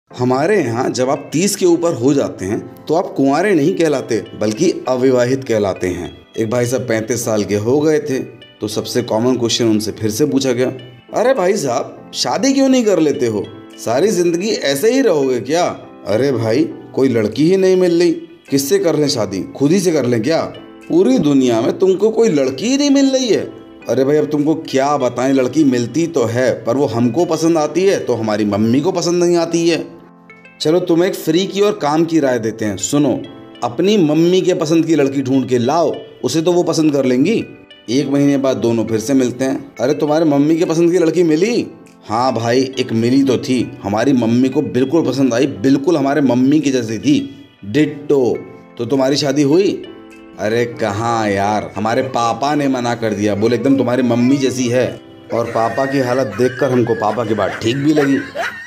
हमारे यहाँ जब आप 30 के ऊपर हो जाते हैं तो आप कुंवारे नहीं कहलाते बल्कि अविवाहित कहलाते हैं। एक भाई साहब 35 साल के हो गए थे तो सबसे कॉमन क्वेश्चन उनसे फिर से पूछा गया, अरे भाई साहब शादी क्यों नहीं कर लेते हो, सारी जिंदगी ऐसे ही रहोगे क्या? अरे भाई कोई लड़की ही नहीं मिल रही, किससे कर लें शादी, खुद ही से कर लें क्या? पूरी दुनिया में तुमको कोई लड़की ही नहीं मिल रही है। अरे भाई अब तुमको क्या बताएं, लड़की मिलती तो है पर वो हमको पसंद आती है तो हमारी मम्मी को पसंद नहीं आती है। चलो तुम्हें एक फ्री की और काम की राय देते हैं, सुनो। अपनी मम्मी के पसंद की लड़की ढूंढ के लाओ, उसे तो वो पसंद कर लेंगी। 1 महीने बाद दोनों फिर से मिलते हैं, अरे तुम्हारे मम्मी के पसंद की लड़की मिली? हाँ भाई एक मिली तो थी, हमारी मम्मी को बिल्कुल पसंद आई, बिल्कुल हमारे मम्मी की जैसी थी, डिट्टो। तो तुम्हारी शादी हुई? अरे कहाँ यार, हमारे पापा ने मना कर दिया, बोले एकदम तुम्हारी मम्मी जैसी है। और पापा की हालत देखकर हमको पापा की बात ठीक भी लगी।